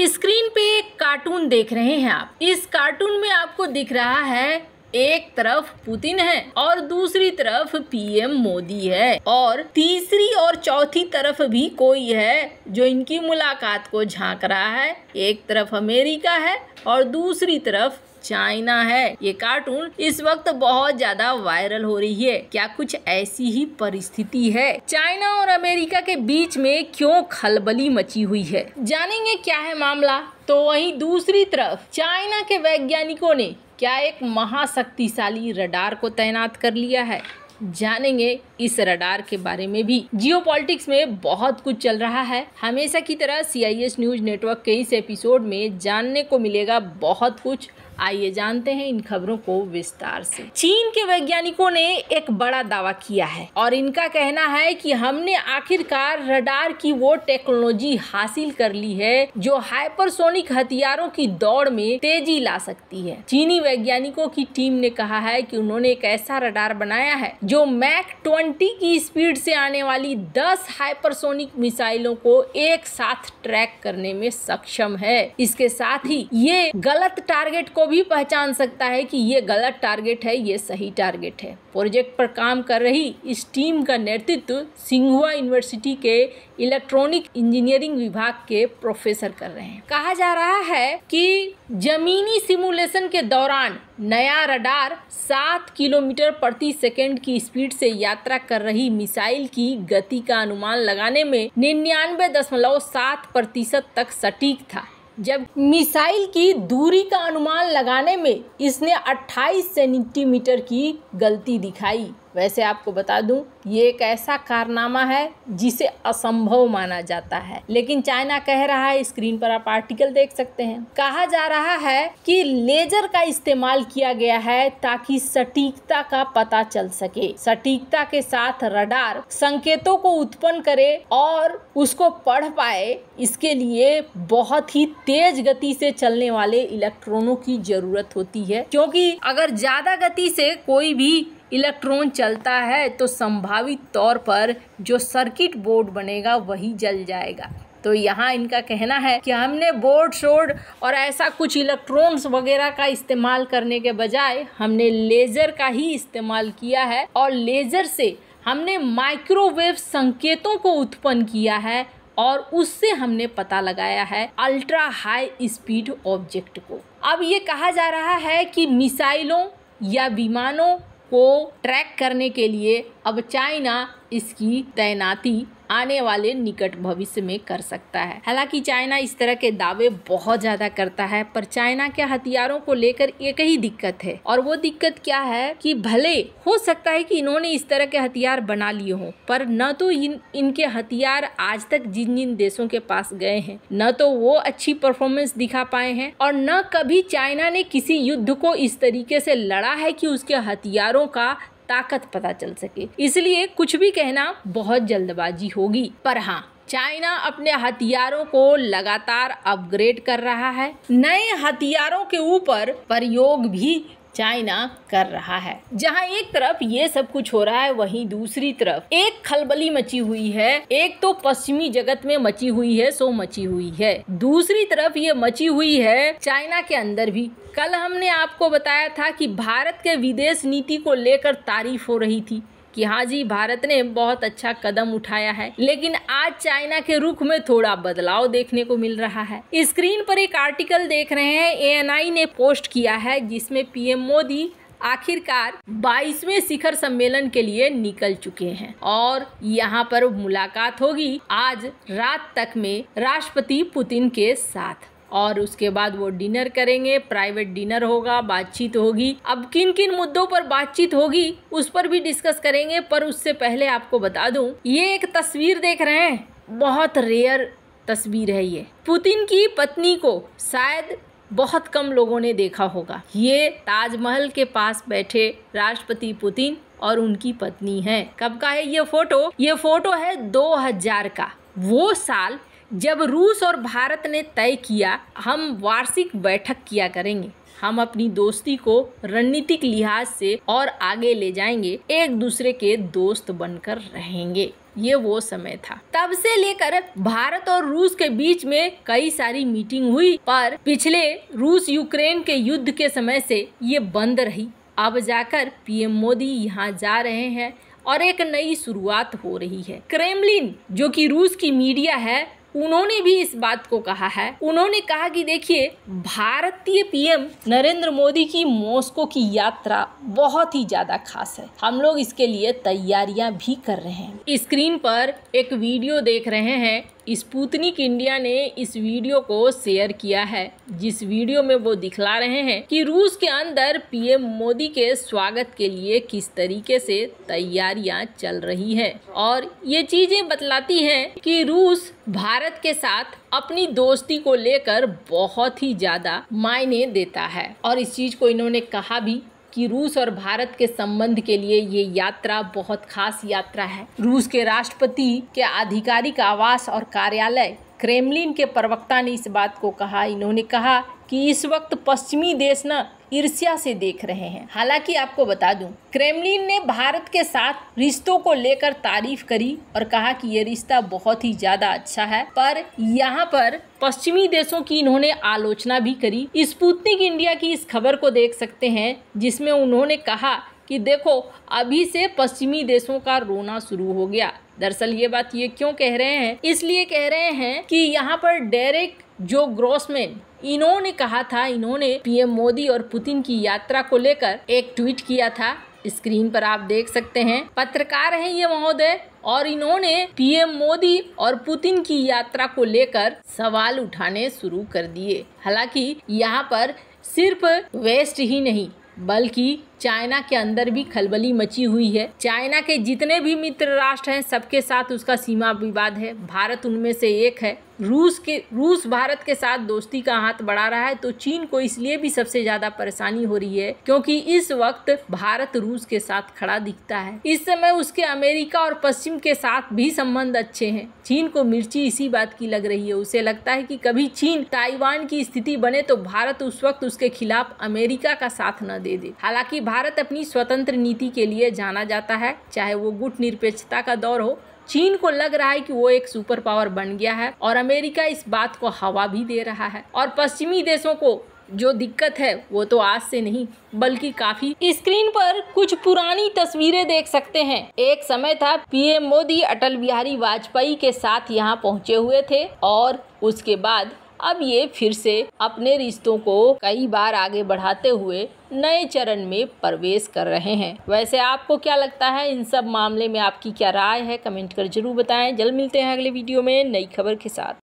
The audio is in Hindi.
स्क्रीन पे एक कार्टून देख रहे हैं आप। इस कार्टून में आपको दिख रहा है एक तरफ पुतिन है और दूसरी तरफ पीएम मोदी है और तीसरी और चौथी तरफ भी कोई है जो इनकी मुलाकात को झांक रहा है। एक तरफ अमेरिका है और दूसरी तरफ चाइना है। ये कार्टून इस वक्त बहुत ज्यादा वायरल हो रही है। क्या कुछ ऐसी ही परिस्थिति है? चाइना और अमेरिका के बीच में क्यों खलबली मची हुई है, जानेंगे क्या है मामला। तो वहीं दूसरी तरफ चाइना के वैज्ञानिकों ने क्या एक महाशक्तिशाली रडार को तैनात कर लिया है, जानेंगे इस रडार के बारे में भी। जियोपॉलिटिक्स में बहुत कुछ चल रहा है। हमेशा की तरह CIS न्यूज नेटवर्क के इस एपिसोड में जानने को मिलेगा बहुत कुछ। आइए जानते हैं इन खबरों को विस्तार से। चीन के वैज्ञानिकों ने एक बड़ा दावा किया है और इनका कहना है कि हमने आखिरकार रडार की वो टेक्नोलॉजी हासिल कर ली है जो हाइपरसोनिक हथियारों की दौड़ में तेजी ला सकती है। चीनी वैज्ञानिकों की टीम ने कहा है कि उन्होंने एक ऐसा रडार बनाया है जो मैक 20 की स्पीड से आने वाली 10 हाइपरसोनिक मिसाइलों को एक साथ ट्रैक करने में सक्षम है। इसके साथ ही ये गलत टारगेट को भी पहचान सकता है कि ये गलत टारगेट है, ये सही टारगेट है। प्रोजेक्ट पर काम कर रही इस टीम का नेतृत्व सिंघुआ यूनिवर्सिटी के इलेक्ट्रॉनिक इंजीनियरिंग विभाग के प्रोफेसर कर रहे हैं। कहा जा रहा है कि जमीनी सिमुलेशन के दौरान नया रडार 7 किलोमीटर प्रति सेकंड की स्पीड से यात्रा कर रही मिसाइल की गति का अनुमान लगाने में 99.7% तक सटीक था, जब मिसाइल की दूरी का अनुमान लगाने में इसने 28 सेंटीमीटर की गलती दिखाई। वैसे आपको बता दूं, ये एक ऐसा कारनामा है जिसे असंभव माना जाता है, लेकिन चाइना कह रहा है। स्क्रीन पर आप आर्टिकल देख सकते हैं। कहा जा रहा है कि लेजर का इस्तेमाल किया गया है ताकि सटीकता का पता चल सके। सटीकता के साथ रडार संकेतों को उत्पन्न करे और उसको पढ़ पाए, इसके लिए बहुत ही तेज गति से चलने वाले इलेक्ट्रॉनों की जरूरत होती है, क्योंकि अगर ज्यादा गति से कोई भी इलेक्ट्रॉन चलता है तो संभावित तौर पर जो सर्किट बोर्ड बनेगा वही जल जाएगा। तो यहाँ इनका कहना है कि हमने बोर्ड शोर्ड और ऐसा कुछ इलेक्ट्रॉन्स वगैरह का इस्तेमाल करने के बजाय हमने लेजर का ही इस्तेमाल किया है और लेजर से हमने माइक्रोवेव संकेतों को उत्पन्न किया है और उससे हमने पता लगाया है अल्ट्रा हाई स्पीड ऑब्जेक्ट को। अब ये कहा जा रहा है कि मिसाइलों या विमानों को ट्रैक करने के लिए अब चाइना इसकी तैनाती आने वाले निकट भविष्य में कर सकता है। हालांकि चाइना इस तरह के दावे बहुत ज्यादा करता है, पर चाइना के हथियारों को लेकर एक ही दिक्कत है, और वो दिक्कत क्या है कि भले हो सकता है कि इन्होंने इस तरह के हथियार बना लिए हों, पर न तो इनके हथियार आज तक जिन जिन देशों के पास गए हैं न तो वो अच्छी परफॉर्मेंस दिखा पाए हैं, और न कभी चाइना ने किसी युद्ध को इस तरीके से लड़ा है कि उसके हथियारों का ताकत पता चल सके। इसलिए कुछ भी कहना बहुत जल्दबाजी होगी। पर हाँ, चाइना अपने हथियारों को लगातार अपग्रेड कर रहा है। नए हथियारों के ऊपर प्रयोग भी चाइना कर रहा है। जहां एक तरफ ये सब कुछ हो रहा है, वहीं दूसरी तरफ एक खलबली मची हुई है। एक तो पश्चिमी जगत में मची हुई है, सो मची हुई है। दूसरी तरफ ये मची हुई है चाइना के अंदर भी। कल हमने आपको बताया था कि भारत के विदेश नीति को लेकर तारीफ हो रही थी कि हाँ जी, भारत ने बहुत अच्छा कदम उठाया है, लेकिन आज चाइना के रुख में थोड़ा बदलाव देखने को मिल रहा है। स्क्रीन पर एक आर्टिकल देख रहे हैं, ANI ने पोस्ट किया है, जिसमें PM मोदी आखिरकार 22वें शिखर सम्मेलन के लिए निकल चुके हैं और यहाँ पर मुलाकात होगी आज रात तक में राष्ट्रपति पुतिन के साथ, और उसके बाद वो डिनर करेंगे। प्राइवेट डिनर होगा, बातचीत होगी। अब किन किन मुद्दों पर बातचीत होगी उस पर भी डिस्कस करेंगे, पर उससे पहले आपको बता दूं, ये एक तस्वीर देख रहे हैं, बहुत रेयर तस्वीर है ये। पुतिन की पत्नी को शायद बहुत कम लोगों ने देखा होगा। ये ताजमहल के पास बैठे राष्ट्रपति पुतिन और उनकी पत्नी है। कब का है ये फोटो? ये फोटो है 2000 का, वो साल जब रूस और भारत ने तय किया हम वार्षिक बैठक किया करेंगे, हम अपनी दोस्ती को रणनीतिक लिहाज से और आगे ले जाएंगे, एक दूसरे के दोस्त बनकर रहेंगे। ये वो समय था। तब से लेकर भारत और रूस के बीच में कई सारी मीटिंग हुई, पर पिछले रूस यूक्रेन के युद्ध के समय से ये बंद रही। अब जाकर पीएम मोदी यहाँ जा रहे हैं और एक नई शुरुआत हो रही है। क्रेमलिन जो कि रूस की मीडिया है, उन्होंने भी इस बात को कहा है। उन्होंने कहा कि देखिए, भारतीय पीएम नरेंद्र मोदी की मॉस्को की यात्रा बहुत ही ज्यादा खास है। हम लोग इसके लिए तैयारियां भी कर रहे हैं। स्क्रीन पर एक वीडियो देख रहे हैं। स्पुतनिक इंडिया ने इस वीडियो को शेयर किया है, जिस वीडियो में वो दिखला रहे हैं कि रूस के अंदर पीएम मोदी के स्वागत के लिए किस तरीके से तैयारियां चल रही है। और ये चीजें बतलाती हैं कि रूस भारत के साथ अपनी दोस्ती को लेकर बहुत ही ज्यादा मायने देता है। और इस चीज को इन्होंने कहा भी कि रूस और भारत के संबंध के लिए ये यात्रा बहुत खास यात्रा है। रूस के राष्ट्रपति के आधिकारिक आवास और कार्यालय क्रेमलिन के प्रवक्ता ने इस बात को कहा। इन्होंने कहा कि इस वक्त पश्चिमी देश न ईर्ष्या से देख रहे हैं। हालांकि आपको बता दूं, क्रेमलिन ने भारत के साथ रिश्तों को लेकर तारीफ करी और कहा कि ये रिश्ता बहुत ही ज्यादा अच्छा है, पर यहाँ पर पश्चिमी देशों की इन्होंने आलोचना भी करी। स्पुतनिक इंडिया की इस खबर को देख सकते हैं, जिसमें उन्होंने कहा कि देखो, अभी से पश्चिमी देशों का रोना शुरू हो गया। दरअसल ये बात ये क्यों कह रहे हैं? इसलिए कह रहे हैं कि यहाँ पर डेरेक जो ग्रोसमैन, इन्होंने कहा था, इन्होंने पीएम मोदी और पुतिन की यात्रा को लेकर एक ट्वीट किया था। स्क्रीन पर आप देख सकते हैं, पत्रकार हैं ये महोदय, और इन्होंने पीएम मोदी और पुतिन की यात्रा को लेकर सवाल उठाने शुरू कर दिए। हालांकि यहाँ पर सिर्फ वेस्ट ही नहीं, बल्कि चाइना के अंदर भी खलबली मची हुई है। चाइना के जितने भी मित्र राष्ट्र हैं, सबके साथ उसका सीमा विवाद है। भारत उनमें से एक है। रूस भारत के साथ दोस्ती का हाथ बढ़ा रहा है, तो चीन को इसलिए भी सबसे ज्यादा परेशानी हो रही है क्योंकि इस वक्त भारत रूस के साथ खड़ा दिखता है। इस समय उसके अमेरिका और पश्चिम के साथ भी संबंध अच्छे हैं। चीन को मिर्ची इसी बात की लग रही है। उसे लगता है कि कभी चीन ताइवान की स्थिति बने तो भारत उस वक्त उसके खिलाफ अमेरिका का साथ न दे दे। हालांकि भारत अपनी स्वतंत्र नीति के लिए जाना जाता है, चाहे वो गुटनिरपेक्षता का दौर हो। चीन को लग रहा है कि वो एक सुपर पावर बन गया है और अमेरिका इस बात को हवा भी दे रहा है। और पश्चिमी देशों को जो दिक्कत है वो तो आज से नहीं बल्कि काफी। स्क्रीन पर कुछ पुरानी तस्वीरें देख सकते हैं। एक समय था पीएम मोदी अटल बिहारी वाजपेयी के साथ यहाँ पहुँचे हुए थे और उसके बाद अब ये फिर से अपने रिश्तों को कई बार आगे बढ़ाते हुए नए चरण में प्रवेश कर रहे हैं। वैसे आपको क्या लगता है इन सब मामले में? आपकी क्या राय है? कमेंट कर जरूर बताएं। जल्द मिलते हैं अगले वीडियो में नई खबर के साथ।